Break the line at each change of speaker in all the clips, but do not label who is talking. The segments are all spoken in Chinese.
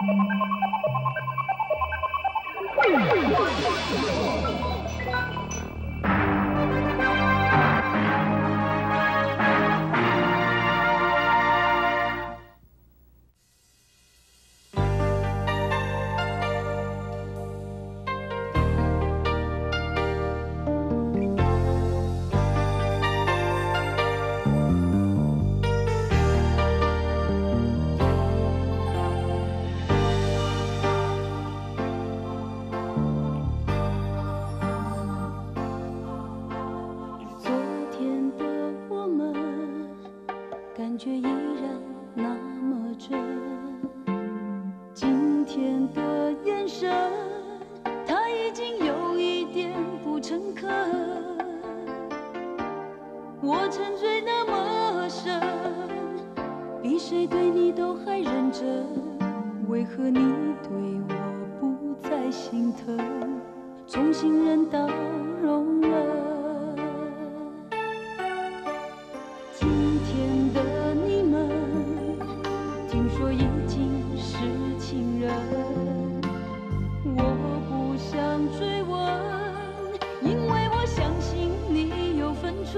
感觉依然那么真。今天的眼神，它已经有一点不诚恳。我沉醉那么深，比谁对你都还认真。为何你对我不再心疼？从信任到容忍。 说已经是情人，我不想追问，因为我相信你有分寸。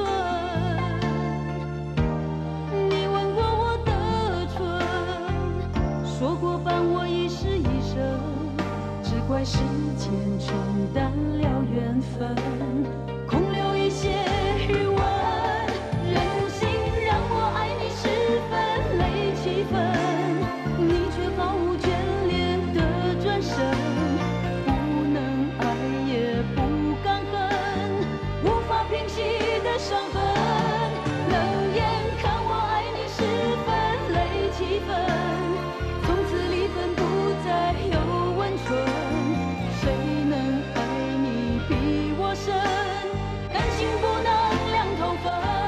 你吻过我的唇，说过伴我一世一生，只怪时间冲淡了缘分，空留一些余温。任性让我爱你10分累7分。 你却毫无眷恋的转身，不能爱也不敢恨，无法平息的伤痕。冷眼看我爱你10分累7分，从此离分不再有温存。谁能爱你比我深？感情不能两头分。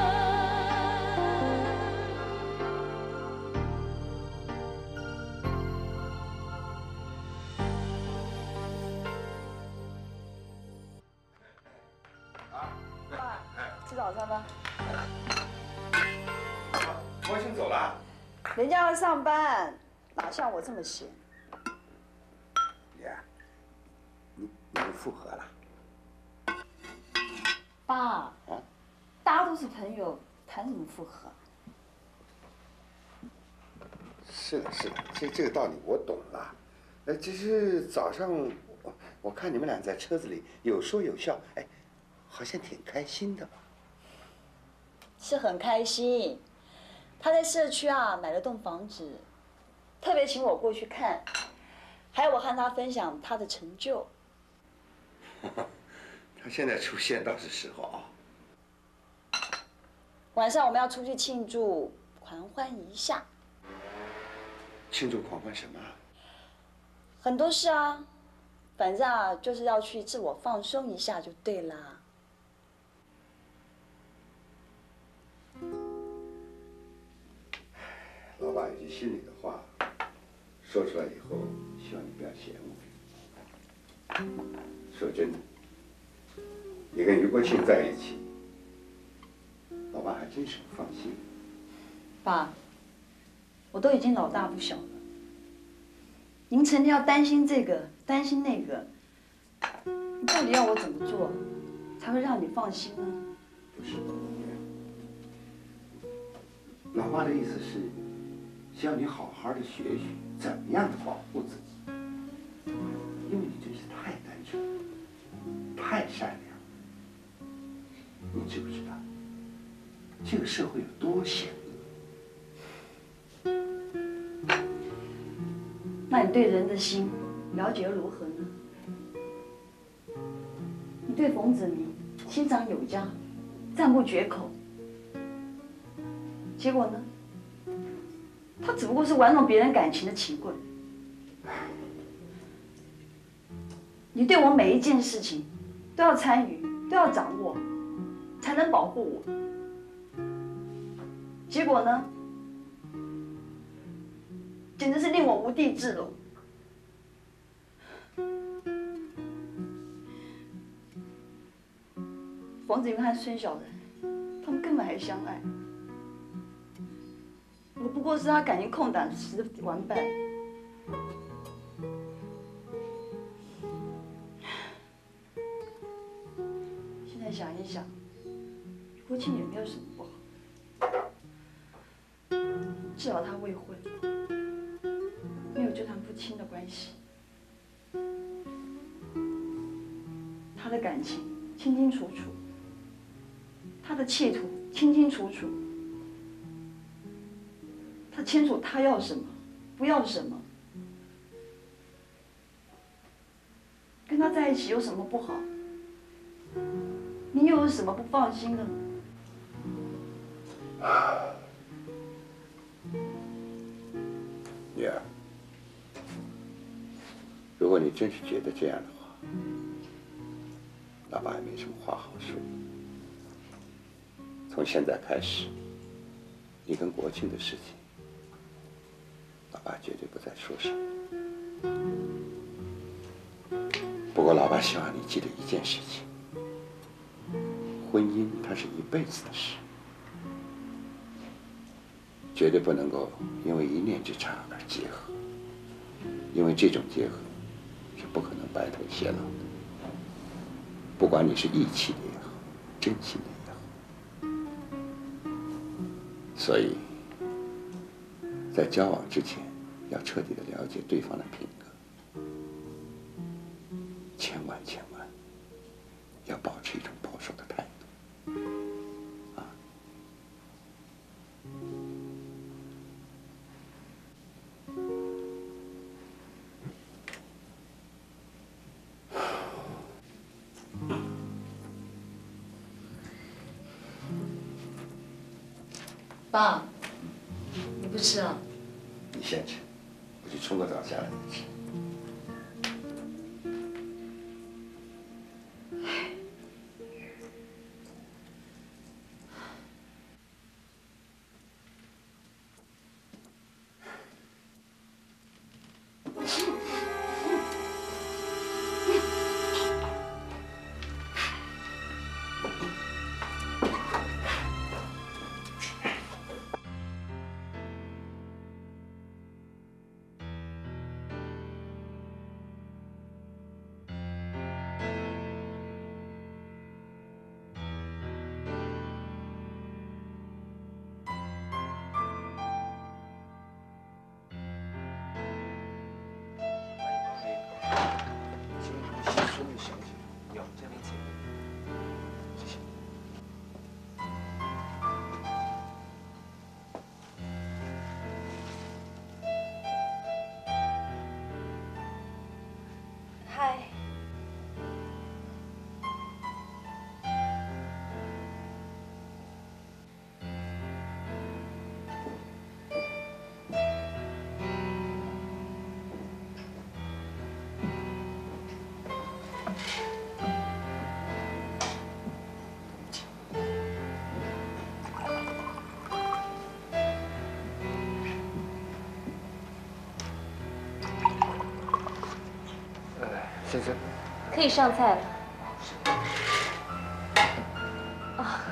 吃早餐吧。
我先走了。
人家要上班，哪像我这么闲？
爷，你们复合了？
爸，大家都是朋友，谈什么复合？
是的，是的，这个道理我懂了。只是早上我看你们俩在车子里有说有笑，哎，好像挺开心的吧？
是很开心，他在社区啊买了栋房子，特别请我过去看，还有我和他分享他的成就。
他现在出现倒是时候啊。
晚上我们要出去庆祝狂欢一下。
庆祝狂欢什么？
很多事啊，反正啊就是要去自我放松一下就对啦。
老爸有句心里的话，说出来以后，希望你不要嫌我。说真的，你跟余国庆在一起，老爸还真是不放心。
爸，我都已经老大不小了，您成天要担心这个担心那个，你到底要我怎么做，才会让你放心呢？
不是，老爸的意思是。 希望你好好的学学怎么样的保护自己，因为你真是太单纯，太善良。你知不知道，这个社会有多险恶？
那你对人的心了解又如何呢？你对冯子明欣赏有加，赞不绝口，结果呢？ 他只不过是玩弄别人感情的棋棍。你对我每一件事情都要参与，都要掌握，才能保护我。结果呢，简直是令我无地自容。冯子云和孙小人，他们根本还相爱。 我不过是他感情空档时的玩伴。 现在想一想，国庆也没有什么不好，至少他未婚，没有纠缠不清的关系，他的感情清清楚楚，他的企图清清楚楚，他清楚他要什么，不要什么。 跟他在一起有什么不好？你又有什么不放心的呢？
女儿，如果你真是觉得这样的话，老爸也没什么话好说。从现在开始，你跟国庆的事情，老爸绝对不再说什么。 不过，老爸希望你记得一件事情：婚姻它是一辈子的事，绝对不能够因为一念之差而结合，因为这种结合是不可能白头偕老的。不管你是义气的也好，真心的也好，所以在交往之前，要彻底的了解对方的品格。 千万要保持一种保守的态度，啊！
爸，你不吃啊？
你先吃，我去冲个澡下来再吃。
嗨，
先生，
可以上菜了。啊，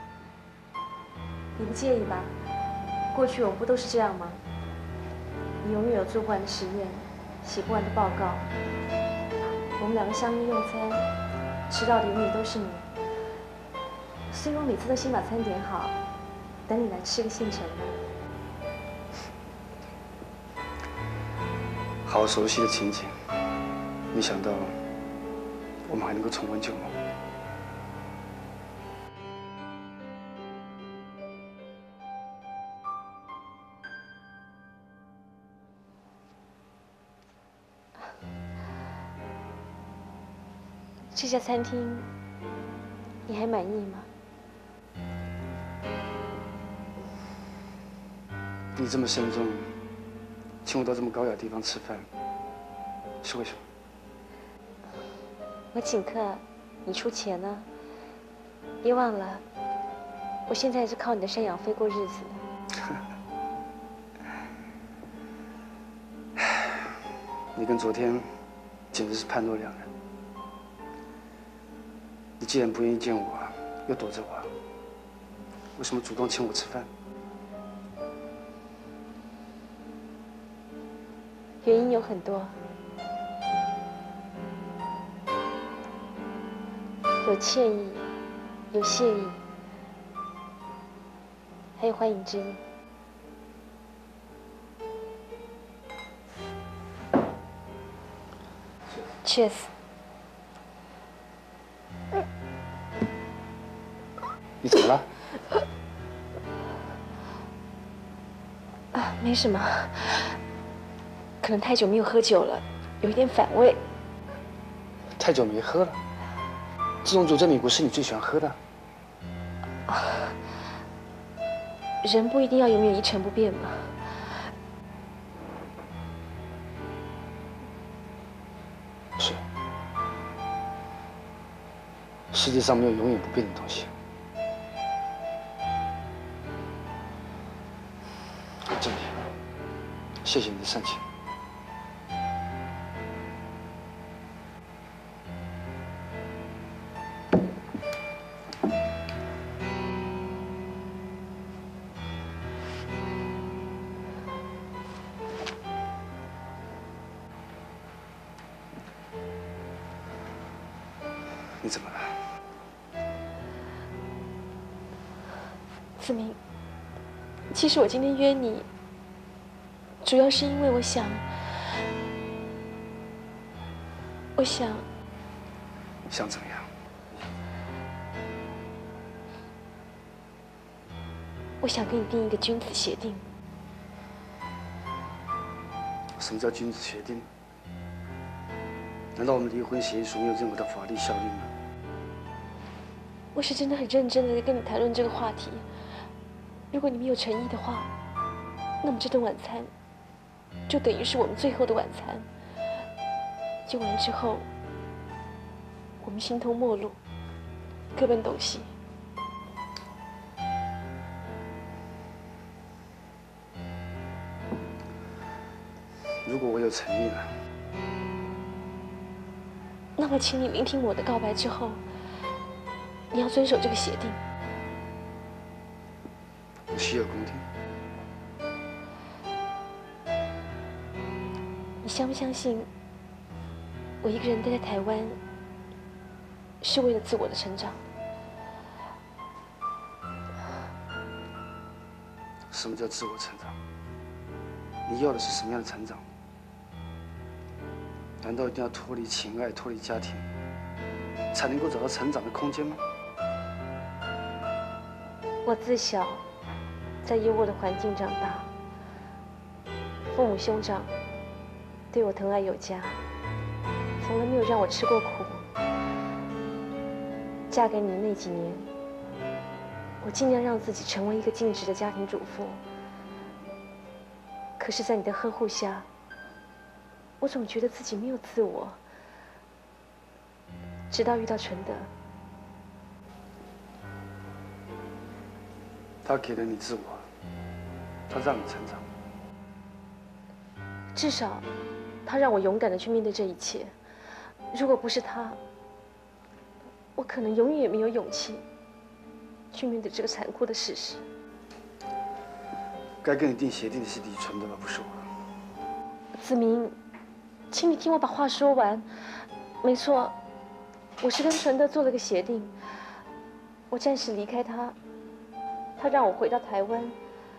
你不介意吧？过去我们不都是这样吗？你永远有做不完的实验，写不完的报告。我们两个相约用餐，迟到的永远都是你。所以我每次都先把餐点好，等你来吃个现成的。
好熟悉的情景。 没想到，我们还能够重温旧梦。
这家餐厅，你还满意吗？
你这么慎重，请我到这么高雅的地方吃饭，是为什么？
我请客，你出钱呢。别忘了，我现在是靠你的赡养费过日子的。
你跟昨天简直是判若两人。你既然不愿意见我，又躲着我，为什么主动请我吃饭？
原因有很多， 有歉意，有谢意，还有欢迎之意。Cheers。
你怎么了？
啊，没什么，可能太久没有喝酒了，有一点反胃。
太久没喝了，这种酒在美国是你最喜欢喝的。
人不一定要永远一成不变嘛。
是，世界上没有永远不变的东西。真的，谢谢你的盛情。你怎么了？
子明，其实我今天约你，主要是因为我想，
想怎么样？
我想跟你订一个君子协定。
什么叫君子协定？难道我们离婚协议书没有任何的法律效力吗？
我是真的很认真的在跟你谈论这个话题。如果你没有诚意的话，那么这顿晚餐就等于是我们最后的晚餐。用完之后，我们形同陌路，各奔东西。
如果我有诚意呢？
那么，请你聆听我的告白之后，你要遵守这个协定。
我洗耳恭听。
你相不相信，我一个人待在台湾，是为了自我的成长？
什么叫自我成长？你要的是什么样的成长？难道一定要脱离情爱、脱离家庭，才能够找到成长的空间吗？
我自小在优渥的环境长大，父母兄长对我疼爱有加，从来没有让我吃过苦。嫁给你的那几年，我尽量让自己成为一个尽职的家庭主妇。可是，在你的呵护下，我总觉得自己没有自我。直到遇到纯德，
他给了你自我，他让你成长。
至少，他让我勇敢地去面对这一切。如果不是他，我可能永远也没有勇气去面对这个残酷的事实。
该跟你订协定的是李纯德吧，不是我。
子明，请你听我把话说完。没错，我是跟纯德做了个协定，我暂时离开他，他让我回到台湾，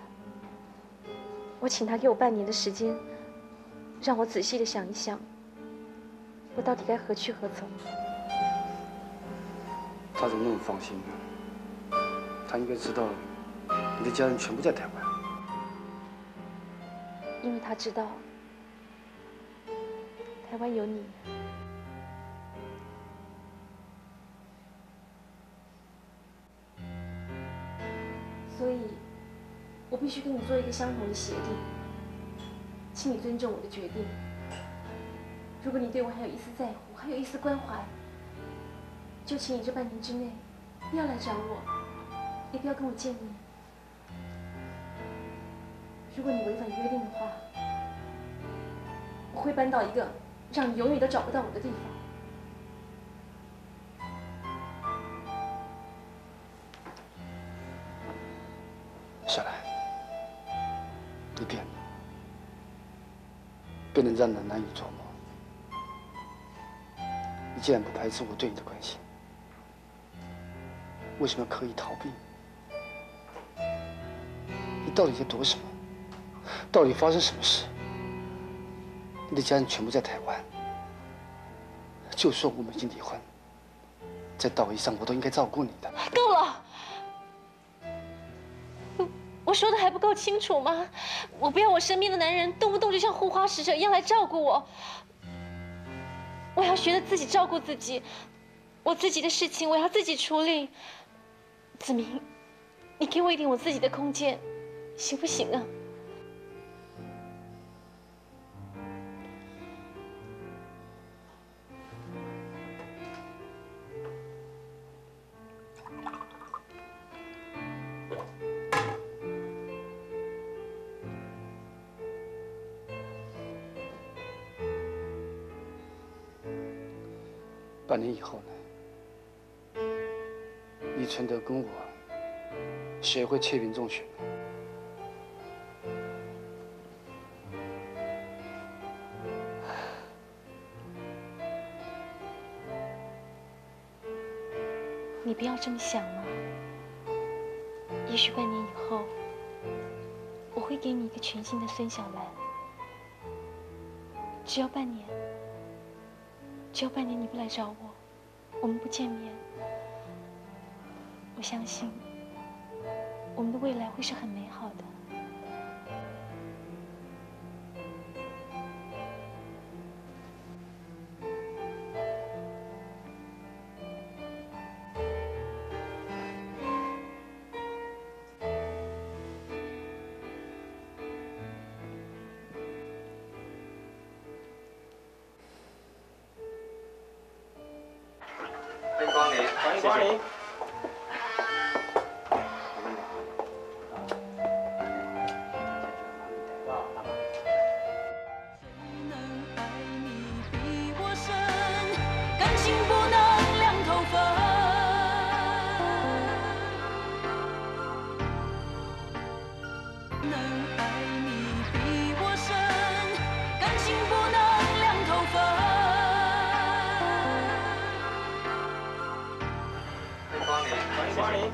我请他给我半年的时间，让我仔细的想一想，我到底该何去何从。
他怎么那么放心呢？他应该知道你的家人全部在台湾。
因为他知道台湾有你。所以，我必须跟你做一个相同的协定，请你尊重我的决定。如果你对我还有一丝在乎，还有一丝关怀，就请你这半年之内不要来找我，也不要跟我见面。如果你违反约定的话，我会搬到一个让你永远都找不到我的地方。
下来，你变得让人难以琢磨。你既然不排斥我对你的关心， 为什么要刻意逃避？你到底在躲什么？到底发生什么事？你的家人全部在台湾，就算我们已经离婚，在道义上我都应该照顾你的。
够了！我说的还不够清楚吗？我不要我身边的男人动不动就像护花使者一样来照顾我。我要学着自己照顾自己，我自己的事情我要自己处理。子明，你给我一点我自己的空间，行不行啊？
半年以后呢？李存德跟我谁会窃屏中选呢？
你不要这么想嘛。也许半年以后，我会给你一个全新的孙小兰。只要半年。只要半年你不来找我，我们不见面，我相信我们的未来会是很美好的。
欢迎光临，欢迎光临。欢迎。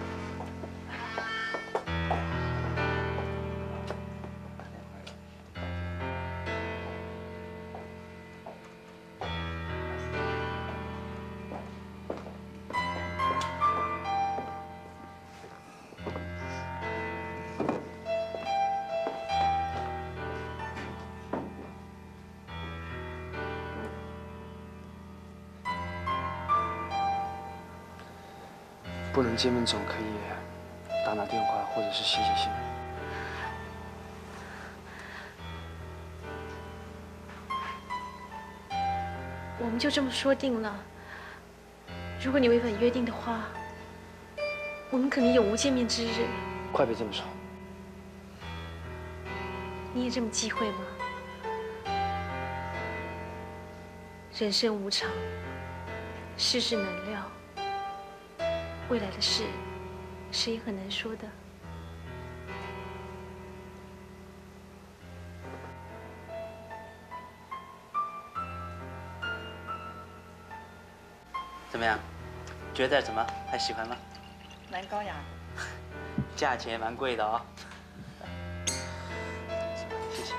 不能见面总可以打电话或者是写信。
我们就这么说定了。如果你违反约定的话，我们可能永无见面之日。
快别这么说。
你也这么忌讳吗？人生无常，世事难料。未来的事，谁也很难说的。
怎么样？觉得怎么？还喜欢吗？
蛮高雅的。
价钱蛮贵的哦。谢谢。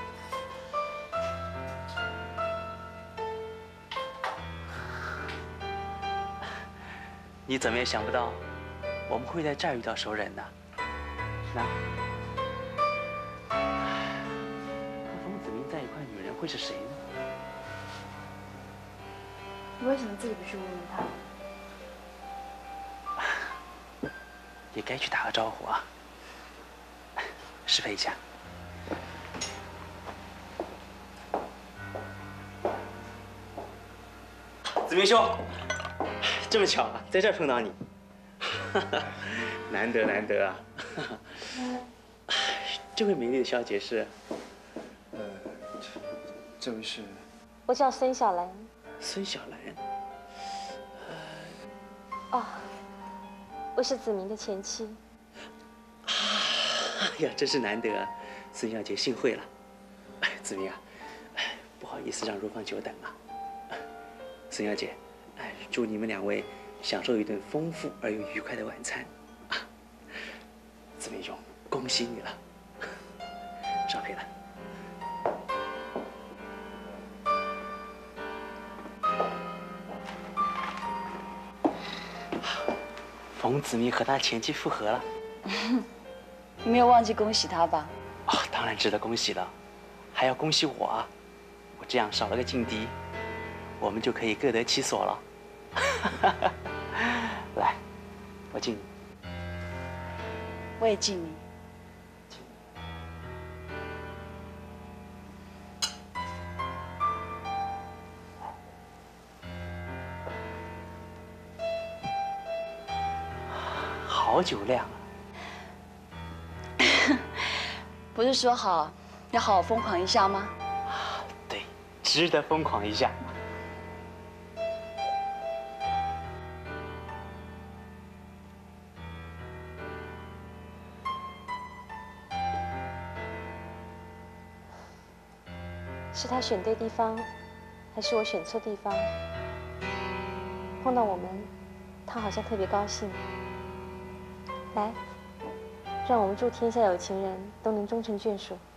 你怎么也想不到，我们会在这儿遇到熟人呢。那，和冯子明在一块的女人会是谁呢？
你为什么自己不去问问他？
也该去打个招呼啊，适配一下。子明兄，这么巧啊，在这儿碰到你，难得啊。这位美丽的小姐是？
这位是？
我叫孙小兰。
孙小兰。
哦，我是子明的前妻。
哎呀，真是难得啊！孙小姐幸会了。哎，子明啊，不好意思让如芳久等了。孙小姐，祝你们两位享受一顿丰富而又愉快的晚餐。啊，紫薇兄，恭喜你了，少陪了。冯子明和他前妻复合了。
你没有忘记恭喜他吧？
哦，当然值得恭喜了，还要恭喜我啊！我这样少了个劲敌，我们就可以各得其所了。来，我敬你。
我也敬你。
好酒量啊！
不是说好要好好疯狂一下吗？
对，值得疯狂一下。
是他选对地方，还是我选错地方？碰到我们，他好像特别高兴。来，让我们祝天下有情人都能终成眷属。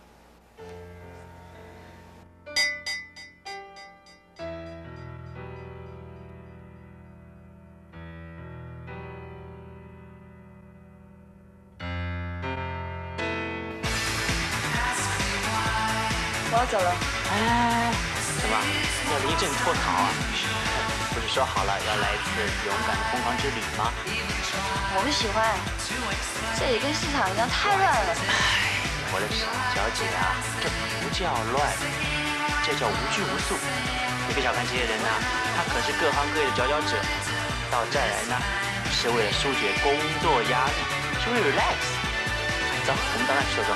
我要走了。
哎，怎么要临阵脱逃啊？不是说好了要来一次勇敢的疯狂之旅吗？
我不喜欢，这里跟市场一样太乱了。
我的沈小姐啊，这不叫乱，这叫无拘无束。你别小看这些人呐，他可是各行各业的佼佼者。到这儿来呢，是为了疏解工作压力，是为了 relax。走，我们到那去走走。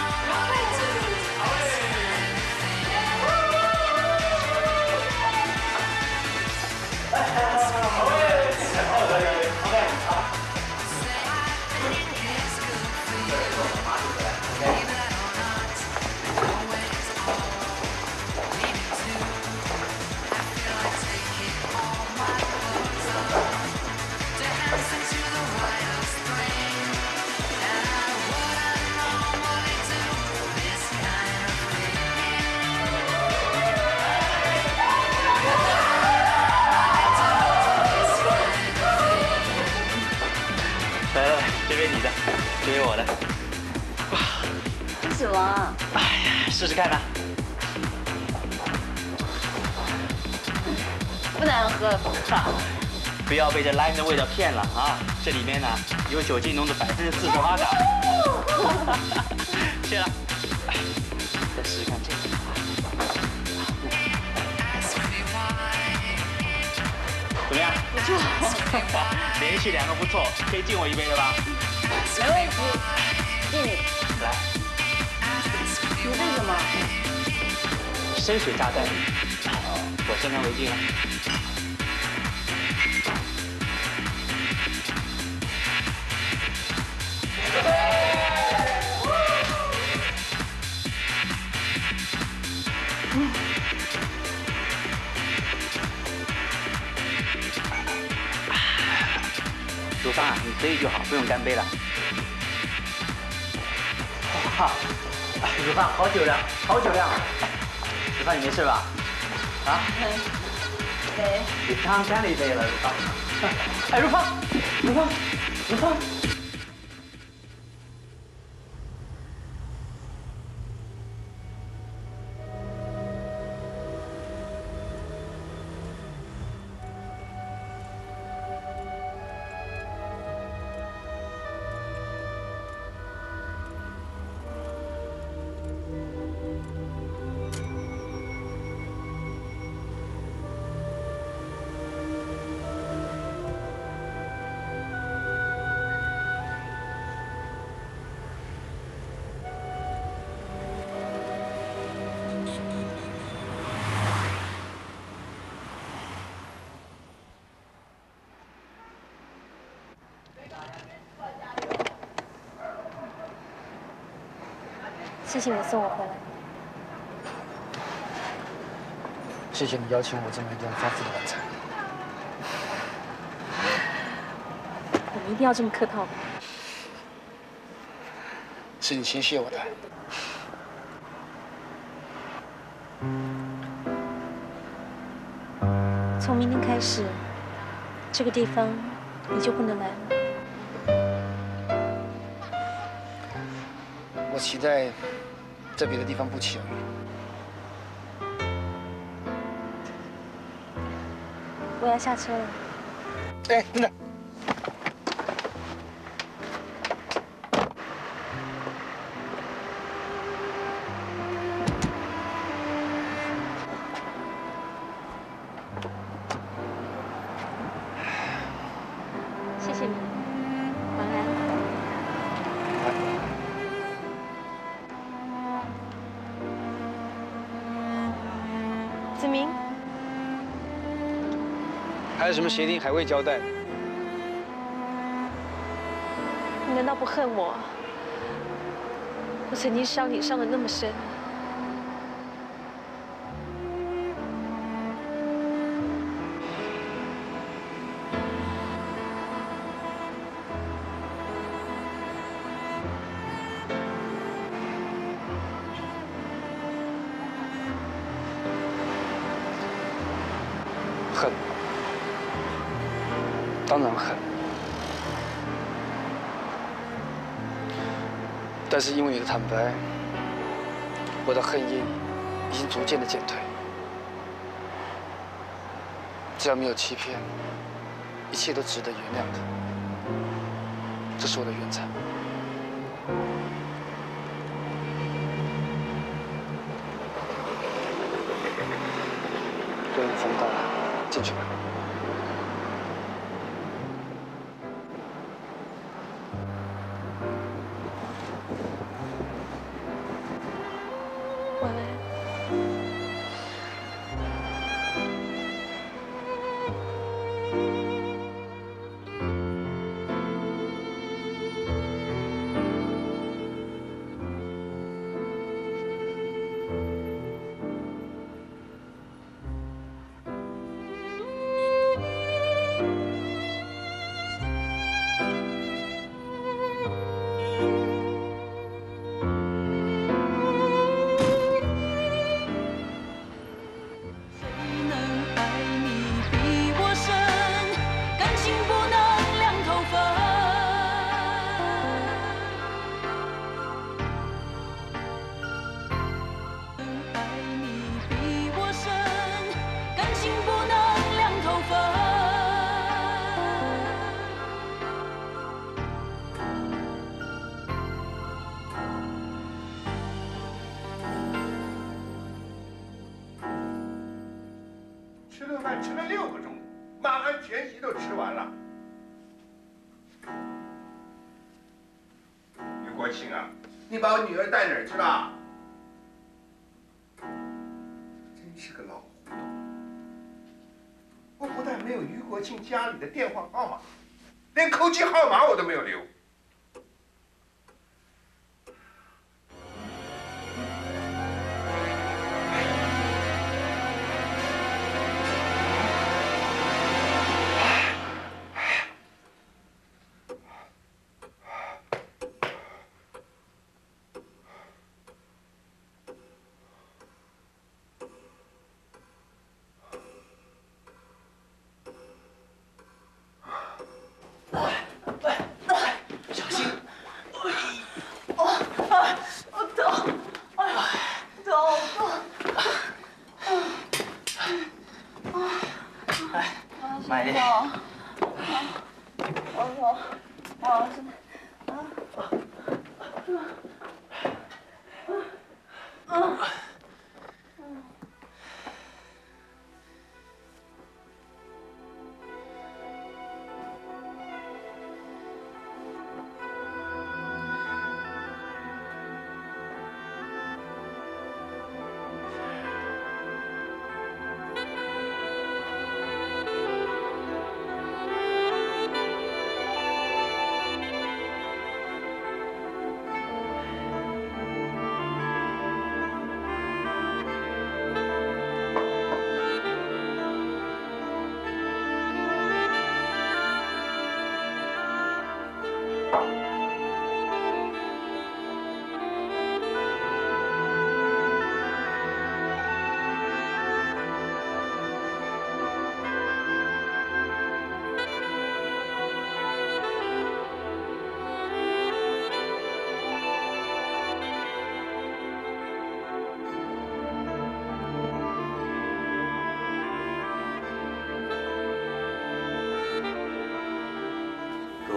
这边你的，这边我的。
这什么啊？
哎呀，试试看吧。
不难喝。
哈，不要被这 lime 的味道骗了啊！这里面呢有酒精浓度48%的。谢了。再试试看这个。怎么样？
不错。
连续2个不错，可以敬我一杯了吧？
没问题，敬你。
来，
你这什么？
深水炸弹。我先干为敬了。如芳啊，你可以就好，不用干杯了。哇，如芳好酒量，好酒量。如芳你没事吧？啊？
没。
你刚干了一杯了，如芳。哎，如芳，如芳，如芳。
谢谢你送我回来。
谢谢你邀请我这么一顿丰富的晚餐。
你一定要这么客套吗？
是你先谢我的。
从明天开始，这个地方你就不能来了。
我期待在别的地方不期而遇。
我要下车了。
哎，等等。
谢谢你，晚安。子明，
还有什么协定还未交代？
你难道不恨我？我曾经伤你伤得那么深。
恨，当然恨。但是因为你的坦白，我的恨意已经逐渐的减退。只要没有欺骗，一切都值得原谅的。这是我的原则。对，风到了，进去吧。
晚安。
吃顿饭吃了6个钟头，马鞍全席都吃完了。于国庆啊，你把我女儿带哪儿去了？真是个老糊涂！我不但没有于国庆家里的电话号码，连口机号码我都没有留。
小心！
我疼，哎呀，疼好痛！
慢一点。
我疼，啊，真的，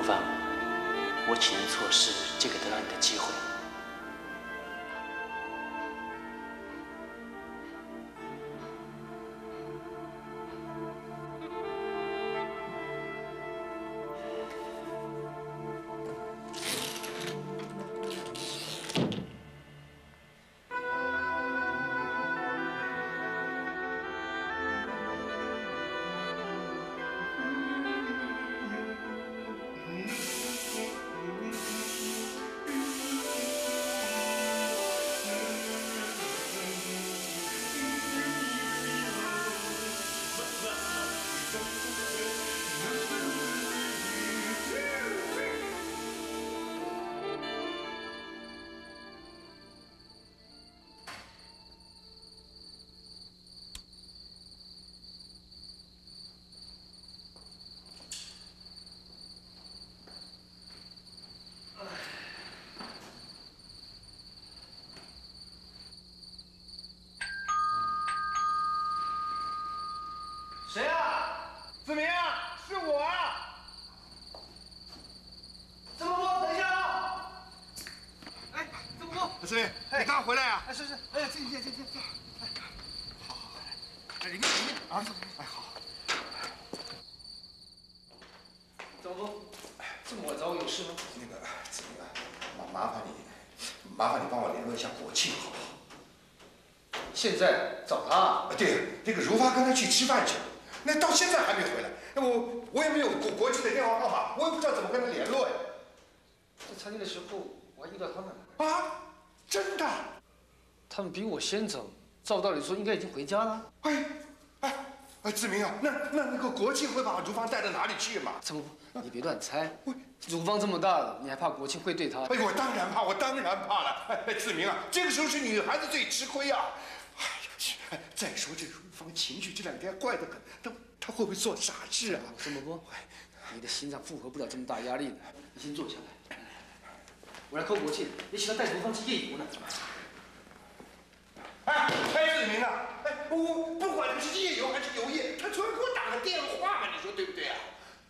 芳，我岂能错失这个得到你的机会？
谁啊？子明啊，是我啊！
曾伯伯，等一下啊！
哎，曾伯伯，子明，你刚回来啊？
哎，是，
哎，进。哎，好，哎，里面啊，哎，好。
曾伯伯，这么晚找我有事吗？
那个子明啊，麻烦你帮我联络一下国庆，好不好？
现在找他？
对，那个如发跟他去吃饭去了。 那到现在还没回来，我也没有国际的电话号码，我也不知道怎么跟他联络呀。
在餐厅的时候我还遇到他们
了。啊，真的？
他们比我先走，照道理说应该已经回家了。
子明啊，那个国庆会把如芳带到哪里去嘛？
怎么？你别乱猜。如芳这么大了，你还怕国庆会对她？
哎，我当然怕了。哎，子明啊，这个时候是女孩子最吃亏啊。 哎，再说这如芳情绪这2天怪得很，她会不会做傻事啊？
曾伯伯，你的心脏负荷不了这么大压力呢。你先坐下来，我来扣国庆，你请他带如芳去夜游呢。
哎，子明啊，哎，我不管是夜游还是游夜，他总要给我打个电话嘛，你说对不对啊？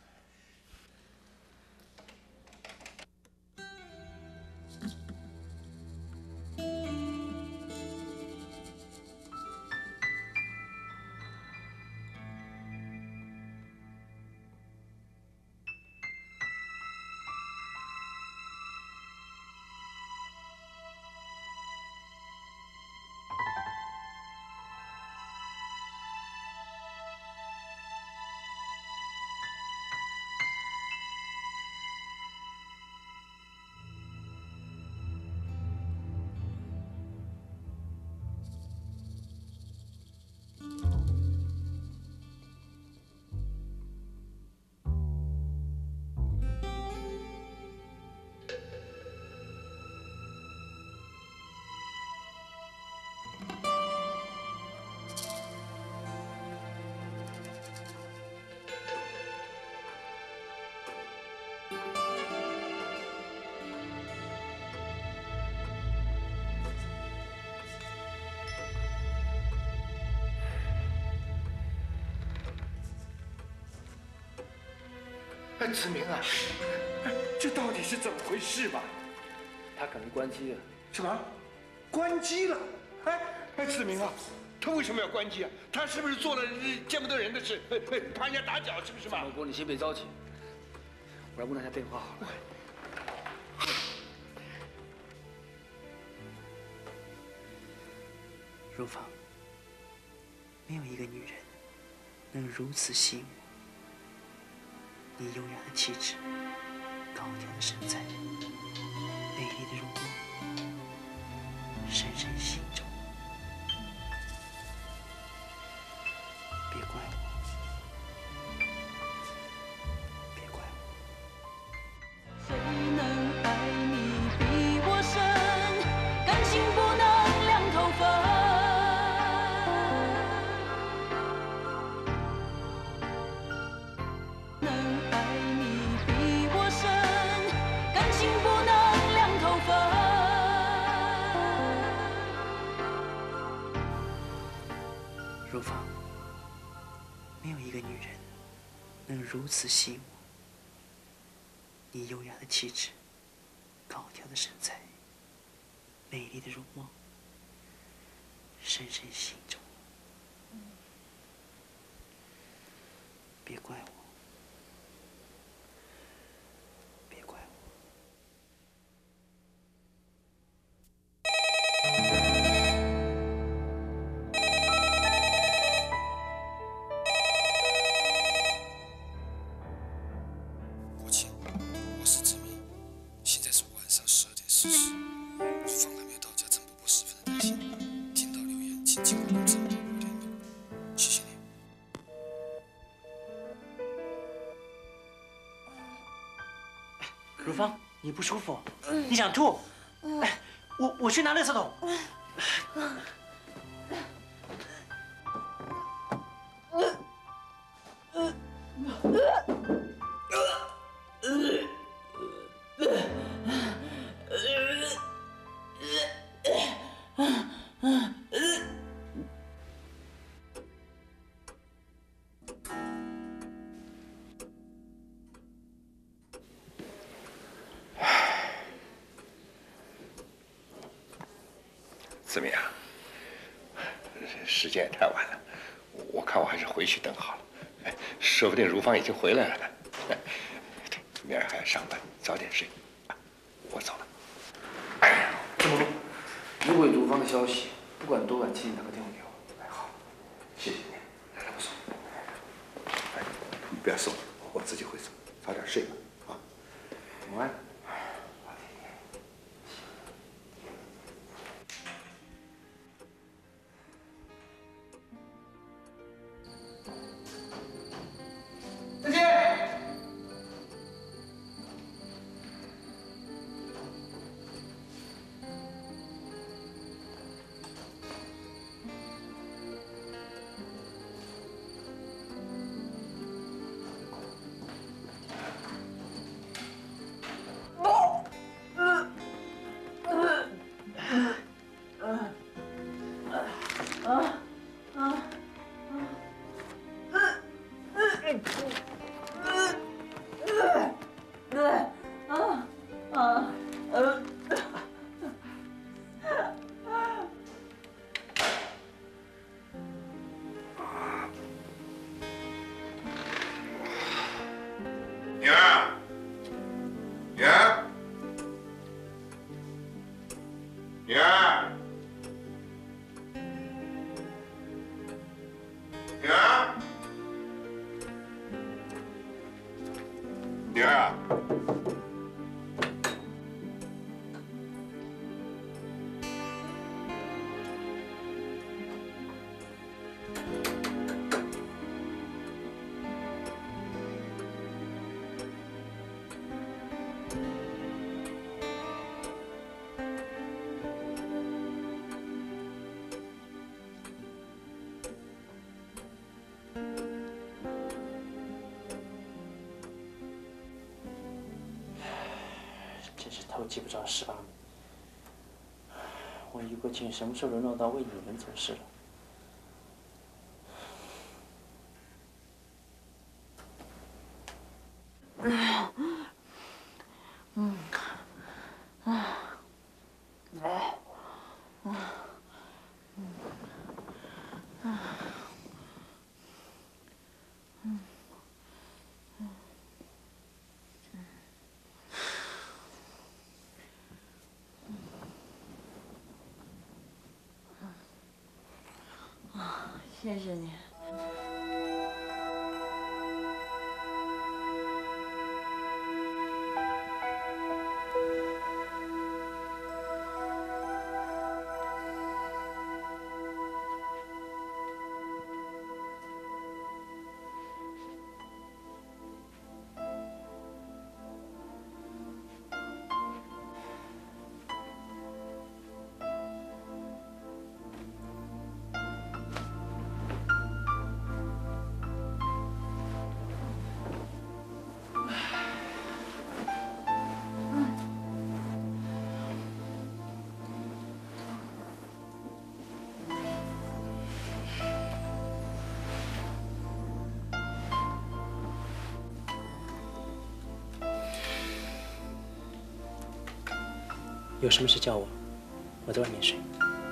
哎，子明啊，这到底是怎么回事吧？
他可能关机了。
什么？关机了？哎，子明啊，他为什么要关机啊？他是不是做了见不得人的事，怕人家打搅，是不是嘛？
曾伯伯，你先别着急，我来问他下电话好了。
如芳，没有一个女人能如此吸引我。 你优雅的气质，高挑的身材，美丽的容光，深深吸引着我。别怪我，别怪我。
谁能爱你比我深？感情不能两头分。
如芳，没有一个女人能如此吸引我。 你优雅的气质，高挑的身材，美丽的容貌，深深吸引着我。别怪我，别怪我。
国庆，我是志明，现在是晚上12点40，如芳还没有到家，陈伯伯十分的担心。听到留言，请尽快跟陈伯伯联络，谢谢你。
如芳，你不舒服？你想吐？哎，我去拿垃圾桶。
怎么样？时间也太晚了，我看我还是回去等好了。哎，说不定如芳已经回来了呢。明儿还要上班，早点睡。我走了。
怎么？如果有如芳的消息，不管多晚，请你打个电话给我。
哎，好，谢谢你。来，我送。哎，你不要送，我自己会走。早点睡吧，啊。
晚安。
再见。
女儿，女儿，女儿，女儿，女儿啊！
真是偷鸡不着蚀把米。我余国庆什么时候沦落到为你们做事了？
谢谢你。
有什么事叫我，我在外面睡。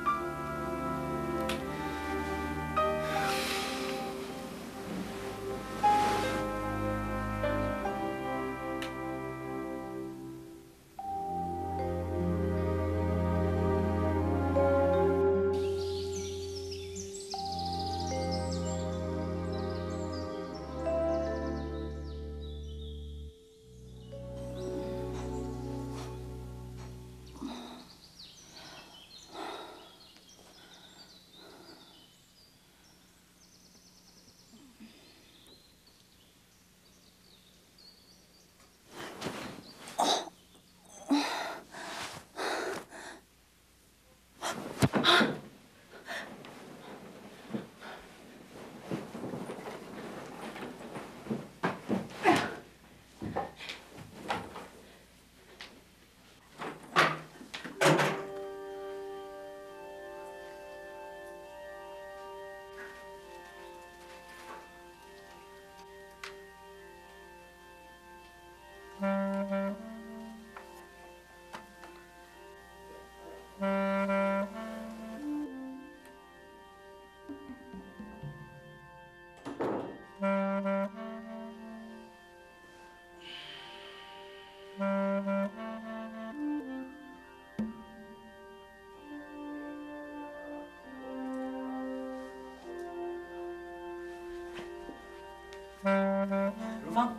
如芳，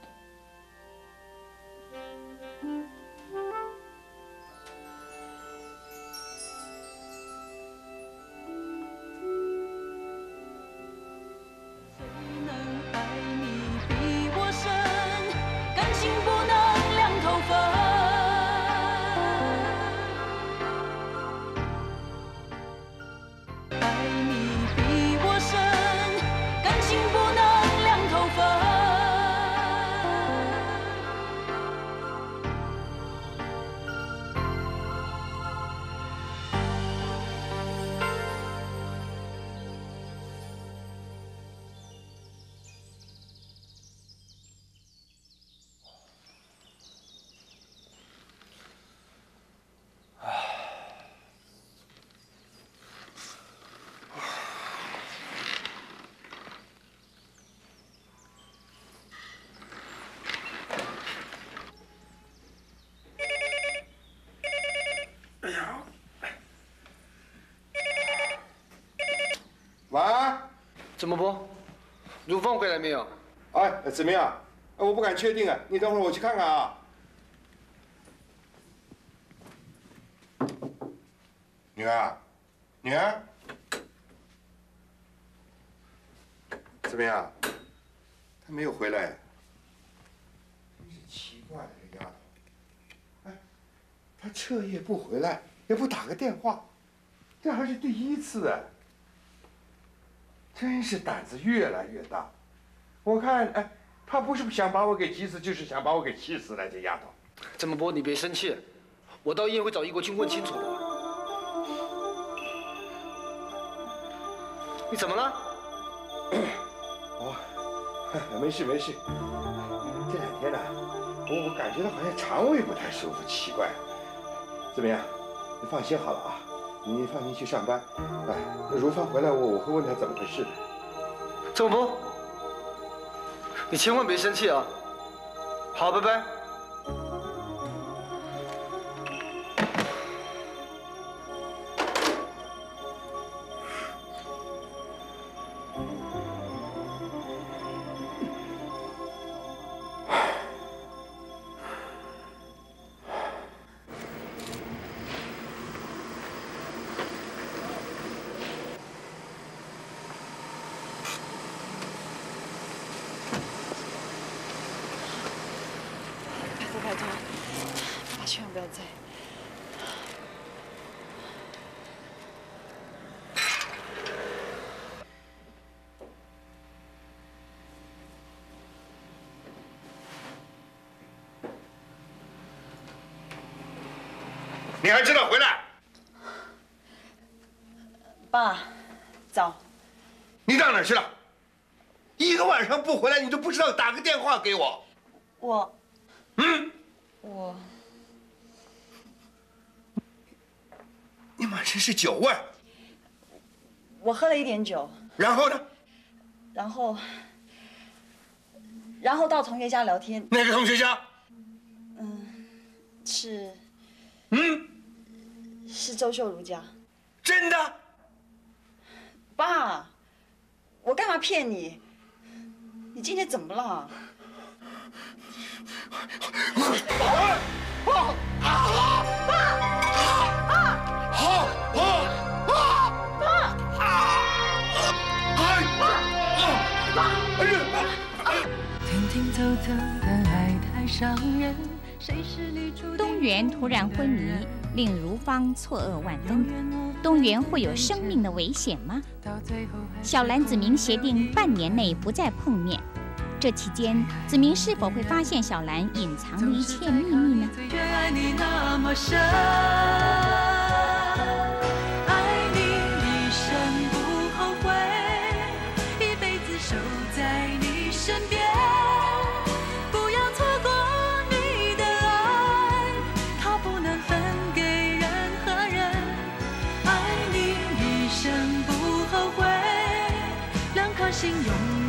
谁能爱你比我深？感情不能两头分。爱你比我深，感情不能两头分。
晚安。
怎么不？如芳回来没有？
哎，怎么样？我不敢确定啊，你等会儿我去看看啊。女儿，女儿，怎么样？她没有回来。真是奇怪了，这丫头。哎，她彻夜不回来，也不打个电话，这还是第一次啊。真是胆子越来越大。我看，哎，她不是想把我给急死，就是想把我给气死了。这丫头。
郑伯伯，你别生气，我到医院会找易国清问清楚的。你怎么了？
哦，没事没事。这两天呢，我感觉到好像肠胃不太舒服，奇怪。怎么样？你放心好了啊，你放心去上班。哎，如芳回来我会问她怎么回事的。
郑伯伯，你千万别生气啊！好，拜拜。
拜托，爸千万不要再。
你还知道回来？
爸，早。
你到哪儿去了？一个晚上不回来，你都不知道打个电话给我。
我。
满身是酒味。
我喝了一点酒。
然后呢？
然后到同学家聊天。
哪个同学家？
是周秀如家。
真的？
爸，我干嘛骗你？你今天怎么了？
东原突然昏迷，令如芳错愕万分。东原会有生命的危险吗？小兰、子明协定半年内不再碰面。这期间，子明是否会发现小兰隐藏的一切秘密呢？
爱你那么深，爱你一生不后悔，一辈子守在你身边，不要错过你的爱，它不能分给任何人。爱你一生不后悔，两颗心永